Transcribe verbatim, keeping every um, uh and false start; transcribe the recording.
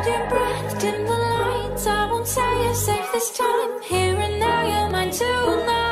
your breath, dim the lights. I won't say you're safe this time. Here and now, you're mine tonight.